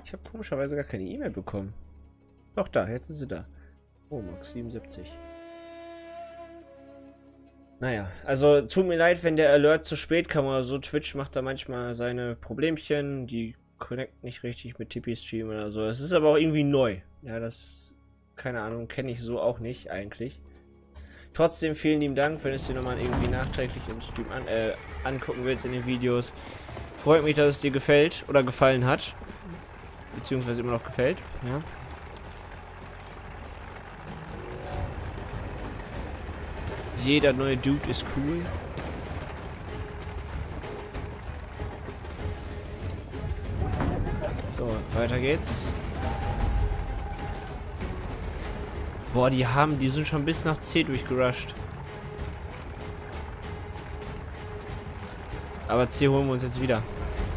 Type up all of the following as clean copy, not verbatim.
Ich habe komischerweise gar keine E-Mail bekommen. Doch, da, jetzt ist sie da. Oh, Max 77. Naja, also tut mir leid, wenn der Alert zu spät kam oder so. Twitch macht da manchmal seine Problemchen. Die connect nicht richtig mit TP-Stream oder so. Es ist aber auch irgendwie neu. Ja, das, keine Ahnung, kenne ich so auch nicht eigentlich. Trotzdem vielen lieben Dank, wenn es dir nochmal irgendwie nachträglich im Stream angucken willst in den Videos. Freut mich, dass es dir gefällt oder gefallen hat. Beziehungsweise immer noch gefällt. Ja. Jeder neue Dude ist cool. So, weiter geht's. Boah, die sind schon bis nach C durchgerusht. Aber C holen wir uns jetzt wieder.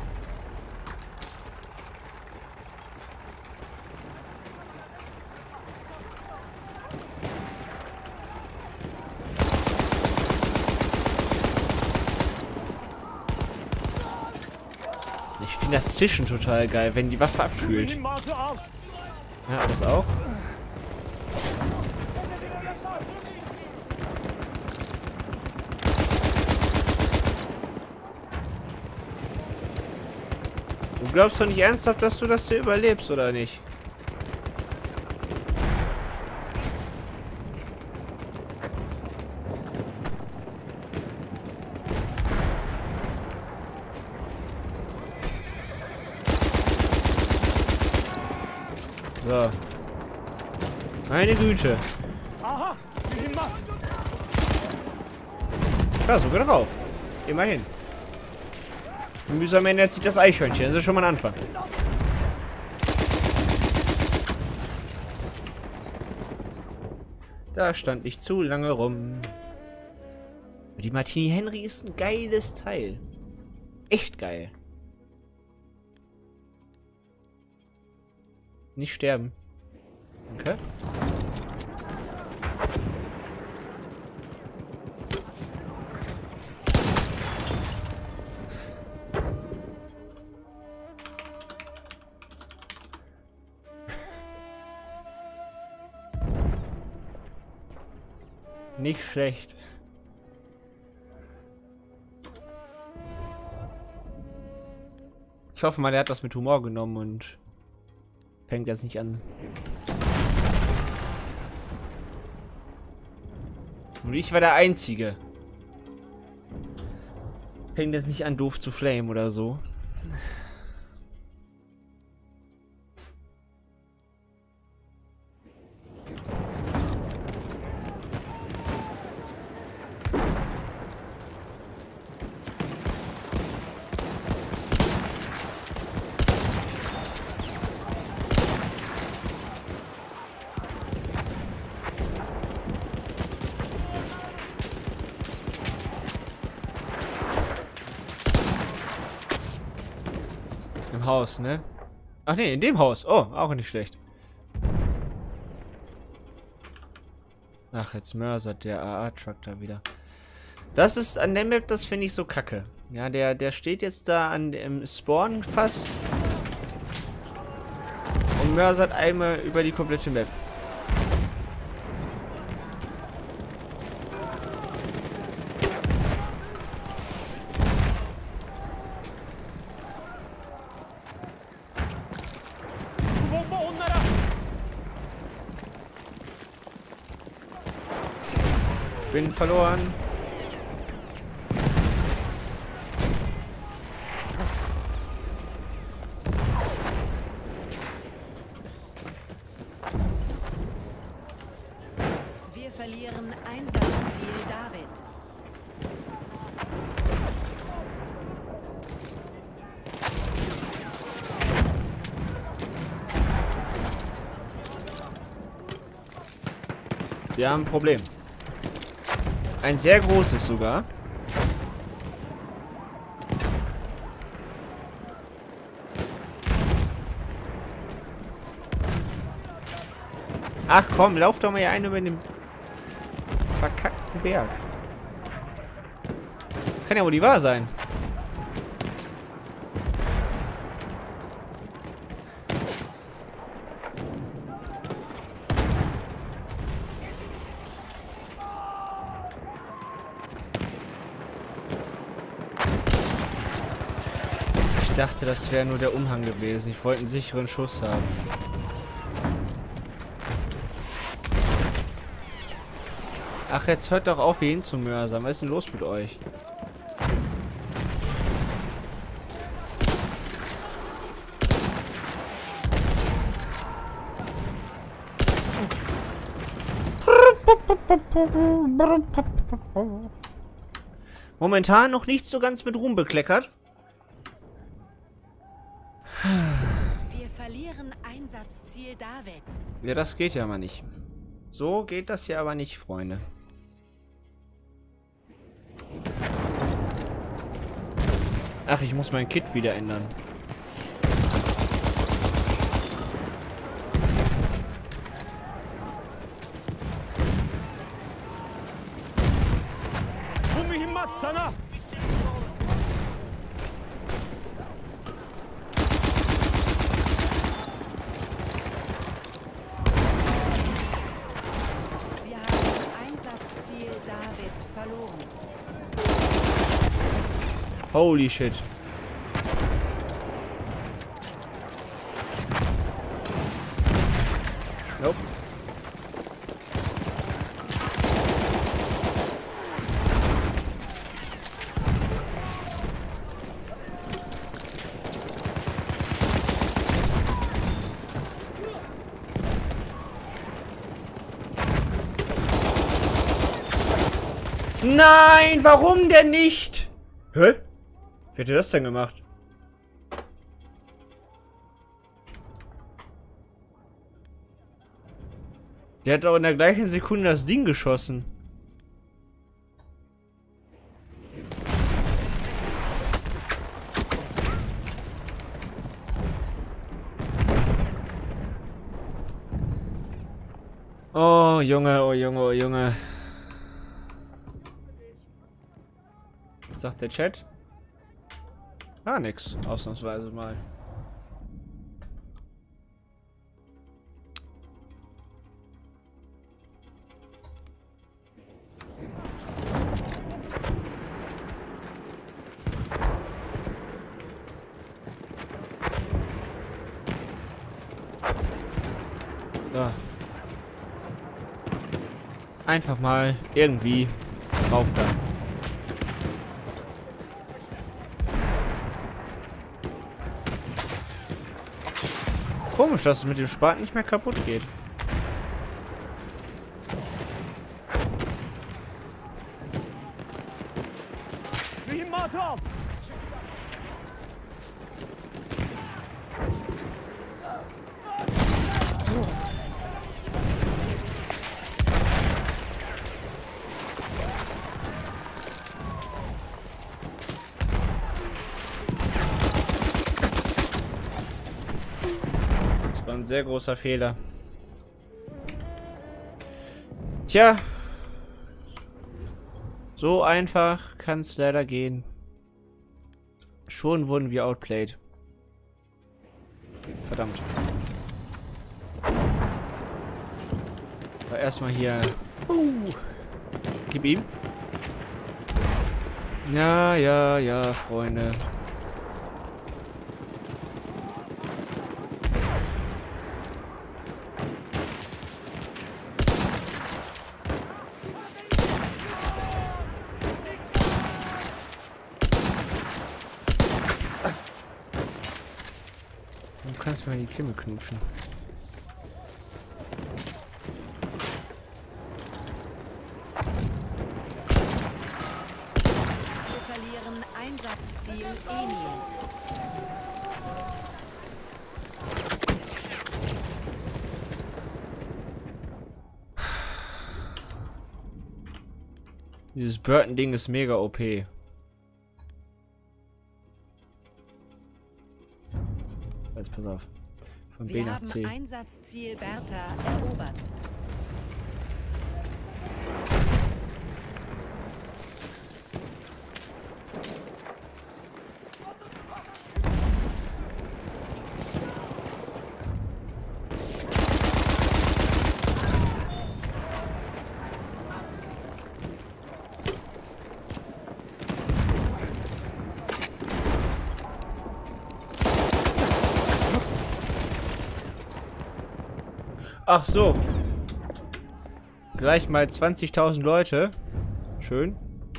Ich finde das Zischen total geil, wenn die Waffe abkühlt. Ja, das auch. Du glaubst doch nicht ernsthaft, dass du das hier überlebst, oder nicht? So. Meine Güte. Ja, sogar drauf. Immerhin. Mühsam ändert sich das Eichhörnchen. Das ist schon mal ein Anfang. Da stand ich zu lange rum. Die Martini Henry ist ein geiles Teil. Echt geil. Nicht sterben. Danke. Nicht schlecht. Ich hoffe mal, der hat das mit Humor genommen und fängt jetzt nicht an. Und ich war der Einzige. Fängt jetzt nicht an, doof zu flamen oder so. Im Haus, ne? Ach ne, in dem Haus. Oh, auch nicht schlecht. Ach, jetzt mörsert der AA-Truck da wieder. Das ist an der Map, das finde ich so kacke. Ja, der steht jetzt da an dem Spawn fast und mörsert einmal über die komplette Map. Bin verloren. Wir verlieren Einsatzziel David. Wir haben ein Problem. Ein sehr großes sogar. Ach komm, lauf doch mal hier ein über den verkackten Berg. Kann ja wohl die wahr sein. dachte, das wäre nur der Umhang gewesen. Ich wollte einen sicheren Schuss haben. Ach, jetzt hört doch auf, ihn zu mörsern. Was ist denn los mit euch? Momentan noch nicht so ganz mit Ruhm bekleckert. Wir verlieren Einsatzziel David. Ja, das geht ja mal nicht. So geht das ja aber nicht, Freunde. Ach, ich muss mein Kit wieder ändern. Sana! Wir haben Einsatzziel David verloren. Holy shit. Nope. Nein, warum denn nicht? Hä? Wie hat er das denn gemacht? Der hat doch in der gleichen Sekunde das Ding geschossen. Oh, Junge, oh, Junge, oh, Junge. Was sagt der Chat? Ah, nix. Ausnahmsweise mal. Da. Einfach mal irgendwie drauf da. Komisch, dass es mit dem Spaten nicht mehr kaputt geht. Ein sehr großer Fehler. Tja. So einfach kann es leider gehen. Schon wurden wir outplayed. Verdammt. Aber erstmal hier. Gib ihm. Ja, ja, ja, Freunde. Du kannst mir die Kimme knutschen. Wir verlieren Einsatzziel Emil. Dieses Burton-Ding ist mega OP. Jetzt pass auf. Von B nach C. Wir haben Einsatzziel Bertha erobert. Ach so. Gleich mal 20.000 Leute. Schön.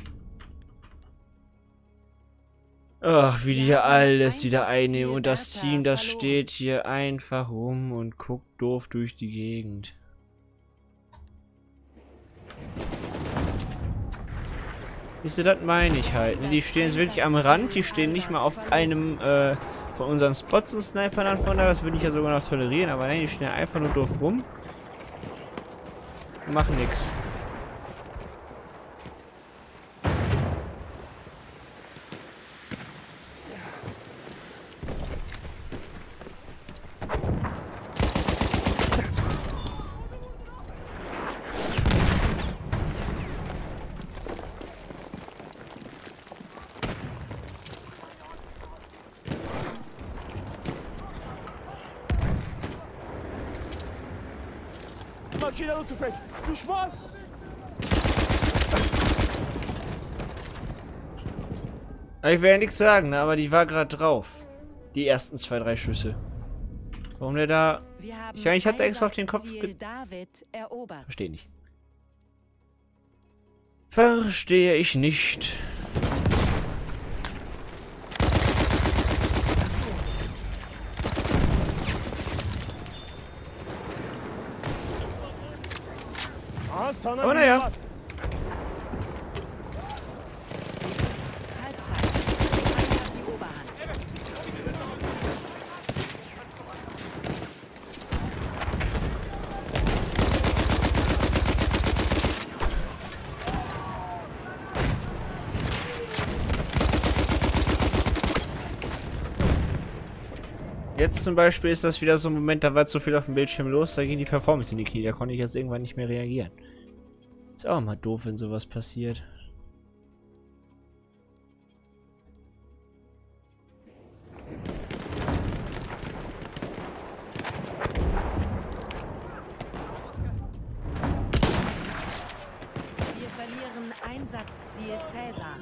Ach, wie die hier alles wieder einnehmen. Und das Team, das steht hier einfach rum und guckt doof durch die Gegend. Wisst ihr, das meine ich halt. Ne? Die stehen jetzt wirklich am Rand. Die stehen nicht mal auf einem von unseren Spots und Snipern dann von da. Das würde ich ja sogar noch tolerieren. Aber nein, die stehen einfach nur doof rum. Und machen nichts. Makinalı tüfek. Düşman. Ich will ja nichts sagen, ne? Aber die war gerade drauf. Die ersten 2, 3 Schüsse. Warum der da... Ich meine, ich hatte extra auf den Kopf... Verstehe nicht. Verstehe ich nicht. Aha sana Aber bir naja. mat. Jetzt zum Beispiel ist das wieder so ein Moment, da war zu viel auf dem Bildschirm los, da ging die Performance in die Knie, da konnte ich jetzt irgendwann nicht mehr reagieren. Ist auch mal doof, wenn sowas passiert. Wir verlieren Einsatzziel Cäsar.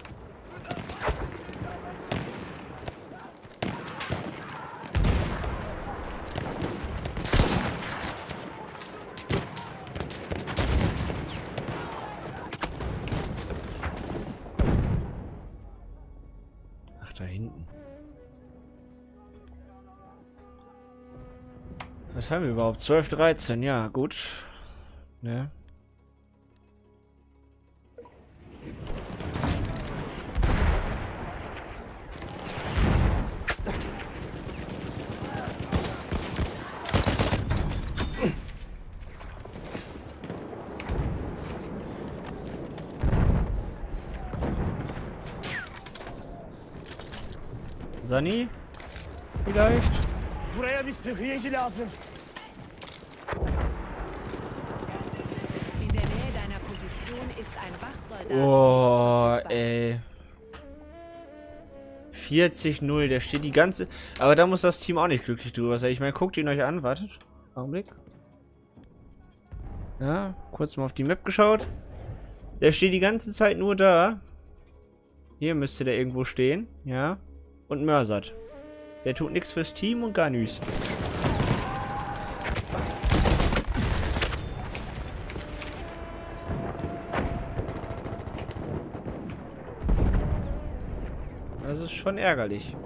Ach, da hinten. Was haben wir überhaupt? 12, 13, ja, gut. Ne? Sani? Vielleicht? Buraya bir sıhhiyeci lazım. In der Nähe deiner Position ist ein Wachsoldat. Oh, ey. 40-0, der steht die ganze... Aber da muss das Team auch nicht glücklich drüber sein. Ich meine, guckt ihn euch an, wartet. Augenblick. Ja, kurz mal auf die Map geschaut. Der steht die ganze Zeit nur da. Hier müsste der irgendwo stehen, ja. Und mörsert. Der tut nichts fürs Team und gar nichts. Das ist schon ärgerlich.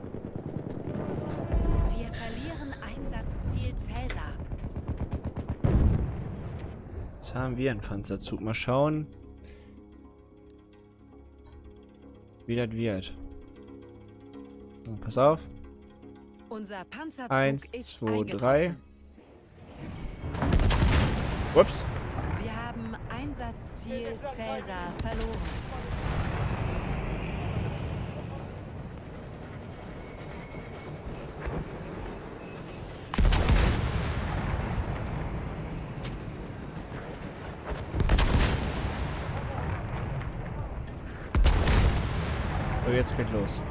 Wir verlieren Einsatzziel Cäsar. Jetzt haben wir einen Panzerzug. Mal schauen, wie das wird. So, pass auf. Unser Panzerzug 1, ist 2, eingetroffen. 3. Ups. Wir haben Einsatzziel Cäsar verloren. So, jetzt geht los.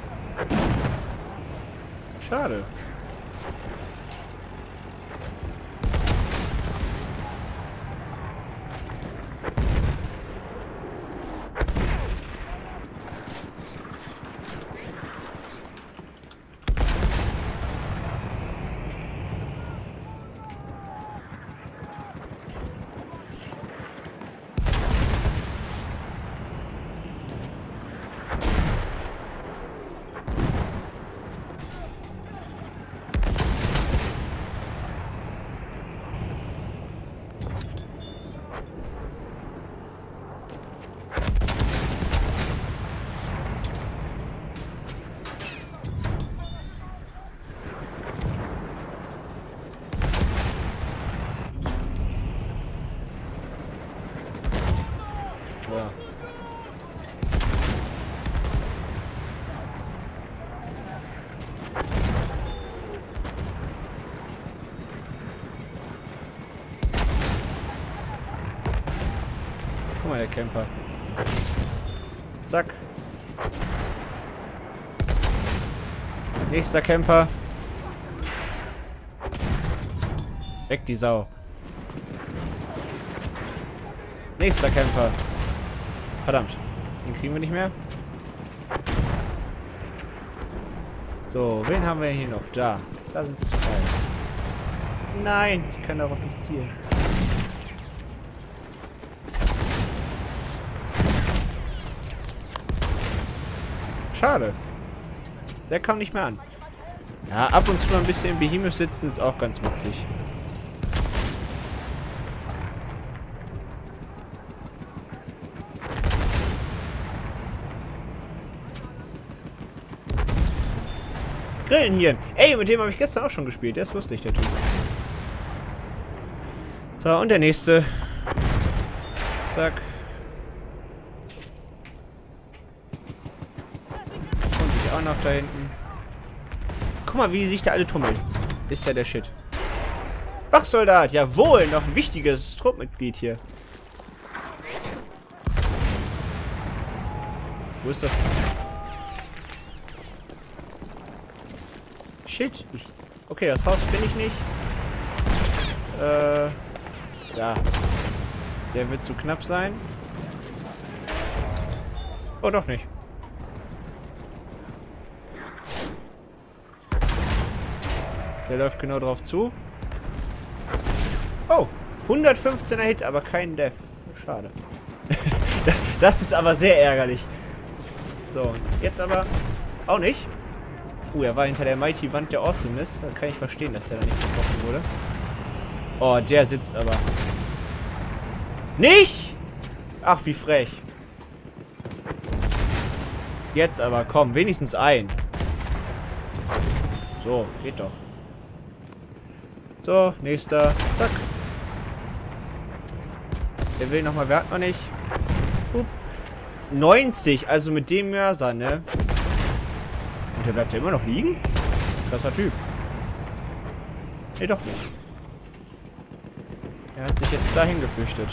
Schade. mal, der Camper. Zack. Nächster Camper. Weg die Sau. Nächster Camper. Verdammt. Den kriegen wir nicht mehr. So, wen haben wir hier noch? Da. Da sind es zwei. Nein, ich kann darauf nicht zielen. Schade. Der kam nicht mehr an. Ja, ab und zu mal ein bisschen im Behemoth sitzen ist auch ganz witzig. Grillenhirn. Ey, mit dem habe ich gestern auch schon gespielt. Der ist lustig, der Typ. So, und der nächste. Zack. Und ich auch noch da hinten. Guck mal, wie die sich da alle tummeln. Ist ja der Shit. Wachsoldat. Jawohl, noch ein wichtiges Truppmitglied hier. Wo ist das? Shit. Okay, das Haus finde ich nicht. Ja. Der wird zu knapp sein. Oh, doch nicht. Der läuft genau drauf zu. Oh, 115er Hit, aber kein Death. Schade. Das ist aber sehr ärgerlich. So, jetzt aber auch nicht. Er war hinter der Mighty Wand der Awesomeness. Da kann ich verstehen, dass der da nicht getroffen wurde. Oh, der sitzt aber. Nicht! Ach, wie frech. Jetzt aber, komm, wenigstens ein. So, geht doch. So, nächster. Zack. Der will nochmal, wer hat noch nicht? 90, also mit dem Mörser, ne? Und der bleibt ja immer noch liegen? Krasser Typ. Nee, doch nicht. Er hat sich jetzt dahin geflüchtet.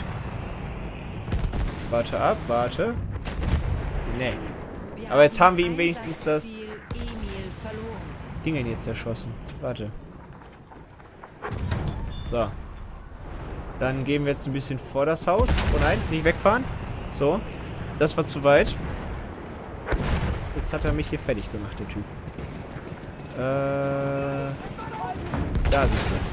Warte ab, warte. Nee. Aber jetzt haben wir ihm wenigstens das Ding jetzt zerschossen. Warte. So. Dann gehen wir jetzt ein bisschen vor das Haus. Oh nein, nicht wegfahren. So. Das war zu weit. Jetzt hat er mich hier fertig gemacht, der Typ. Da sind sie.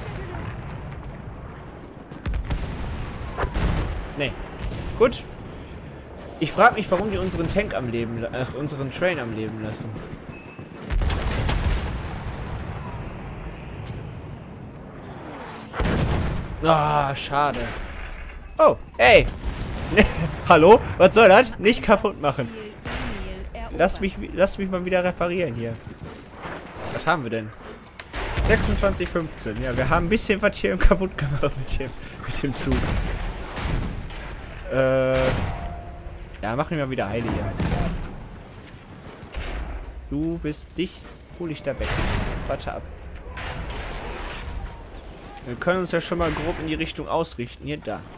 Nee. Gut. Ich frage mich, warum die unseren Tank am Leben, unseren Train am Leben lassen. Ah, schade. Oh, ey. Hallo? Was soll das? Nicht kaputt machen. Lass mich mal wieder reparieren hier. Was haben wir denn? 26,15. Ja, wir haben ein bisschen was hier kaputt gemacht mit dem Zug. Ja, machen wir mal wieder Heile hier. Du bist dicht. Hol ich da weg. Warte ab. Wir können uns ja schon mal grob in die Richtung ausrichten. Hier, da.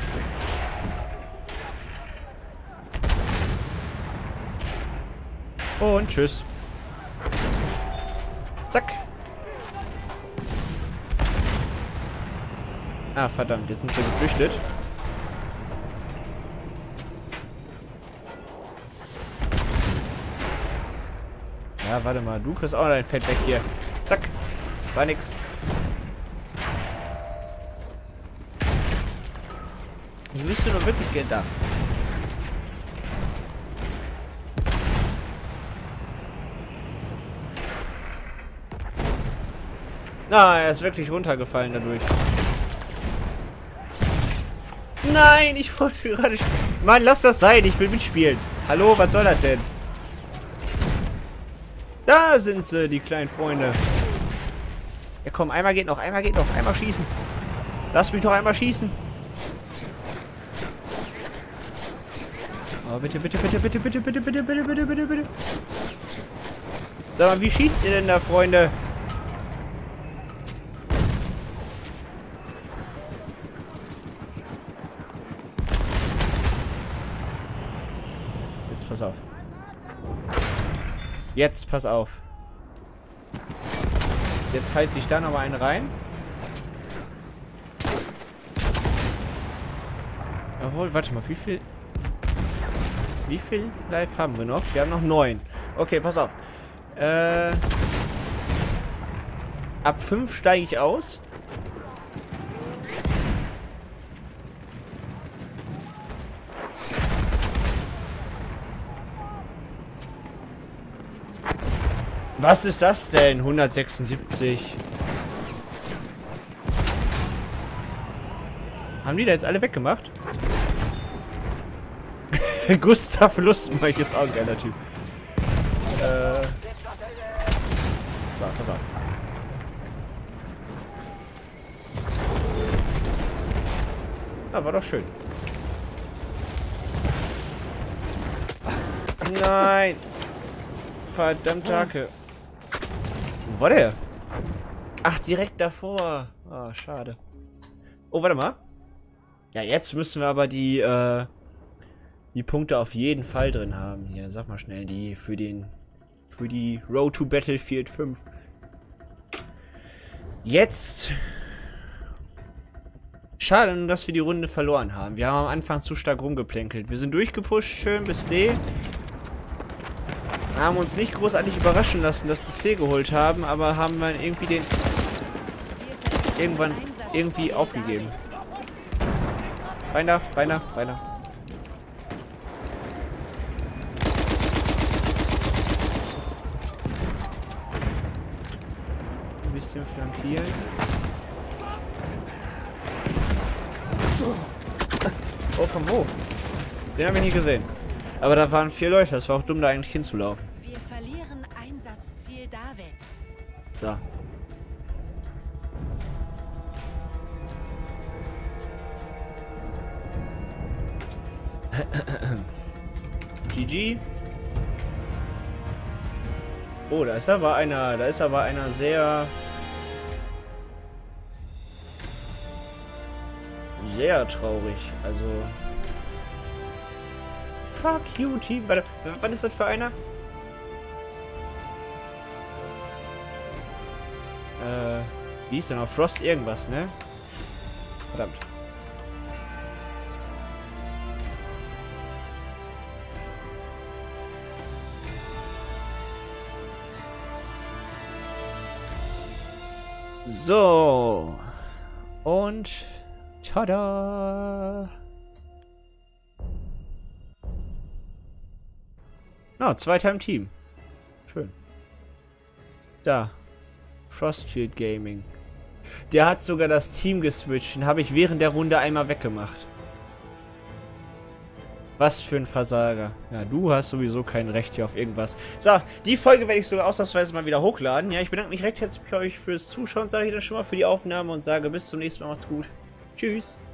Und tschüss. Zack. Ah, verdammt. Jetzt sind sie geflüchtet. Ja, warte mal. Du kriegst auch dein Fett weg hier. Zack. War nix. Ich wüsste nur wirklich gerne da. Na, er ist wirklich runtergefallen dadurch. Nein, ich wollte gerade... Mann, lass das sein. Ich will mitspielen. Hallo, was soll das denn? Da sind sie, die kleinen Freunde. Ja, komm, einmal geht noch, einmal geht noch. Einmal schießen. Lass mich doch einmal schießen. Oh, bitte, bitte, bitte, bitte, bitte, bitte, bitte, bitte, bitte, bitte, bitte. Sag mal, wie schießt ihr denn da, Freunde? pass auf. Jetzt, pass auf. Jetzt heilt sich da noch mal einen rein. Jawohl, warte mal, wie viel Life haben wir noch? Wir haben noch 9. Okay, pass auf. Ab 5 steige ich aus. Was ist das denn? 176. Haben die da jetzt alle weggemacht? Gustav Lustmolch ist auch ein geiler Typ. So, pass auf. Ah, war doch schön. Nein! Verdammte Hacke. Wo war der? Ach, direkt davor. Ah, schade. Oh, warte mal. Ja, jetzt müssen wir aber die Punkte auf jeden Fall drin haben. Hier, sag mal schnell, die für die Road to Battlefield 5. Jetzt. Schade, dass wir die Runde verloren haben. Wir haben am Anfang zu stark rumgeplänkelt. Wir sind durchgepusht, schön bis D. Haben uns nicht großartig überraschen lassen, dass die C geholt haben, aber haben dann irgendwie den irgendwann irgendwie aufgegeben. Rein da, rein da, rein da. Ein bisschen flankieren. Oh, von wo? Den haben wir nie gesehen. Aber da waren 4 Leute, das war auch dumm, da eigentlich hinzulaufen. Wir verlieren Einsatzziel David. So. GG. Oh, da ist aber einer sehr traurig. Also fuck you, Team. Warte, was ist das für einer? Wie ist denn noch? Frost irgendwas, ne? Verdammt. So. Und tada! Na, Zweiter im Team. Schön. Da. Frostfield Gaming. Der hat sogar das Team geswitcht. Den habe ich während der Runde einmal weggemacht. Was für ein Versager. Ja, du hast sowieso kein Recht hier auf irgendwas. So, die Folge werde ich sogar ausnahmsweise mal wieder hochladen. Ja, ich bedanke mich recht herzlich bei euch fürs Zuschauen, sage ich dann schon mal für die Aufnahme und sage bis zum nächsten Mal. Macht's gut. Tschüss.